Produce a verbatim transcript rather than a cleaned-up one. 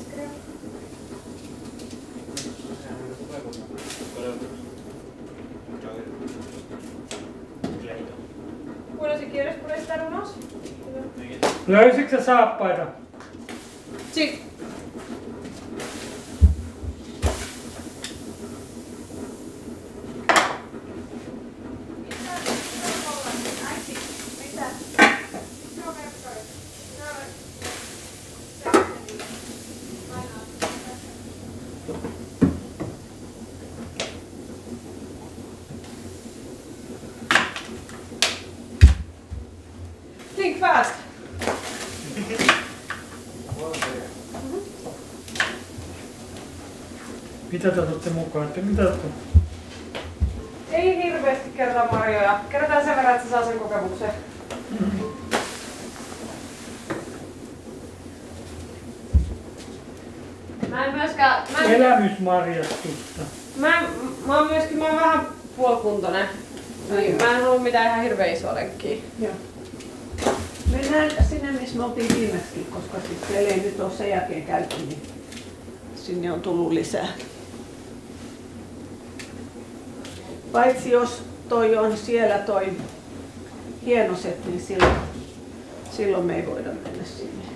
creo. Bueno, si quieres por estar unos. Löysitkö sä saappaita? Sí. Think fast. Mitä te otatte mukaan? Mitä te? Ei hirveästi kertaa marjoja. Kerrotaan sen verran, että se saa sen kokemuksen. Mm-hmm. Mä en myöskään... Mä en, Elämysmarjastusta. mä, mä oon myöskin mä oon vähän puolikuntoinen. Niin, mä en halua mitään ihan hirveän isoa lenkkiä. Joo. Mennään sinne, missä me oltiin viimeksi, koska sitten ei nyt ole sen jälkeen käyty, niin sinne on tullut lisää. Paitsi jos toi on siellä toi hienoset, niin silloin, silloin me ei voida mennä sinne.